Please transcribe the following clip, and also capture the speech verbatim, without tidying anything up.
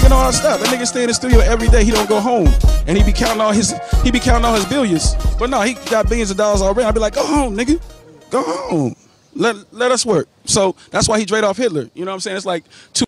making all that stuff. That nigga stay in the studio every day. He don't go home, and he be counting all his he be counting all his billions. But no, he got billions of dollars already. I be like, go home, nigga, go home. Let let us work. So that's why he drained off Hitler. You know what I'm saying? It's like two.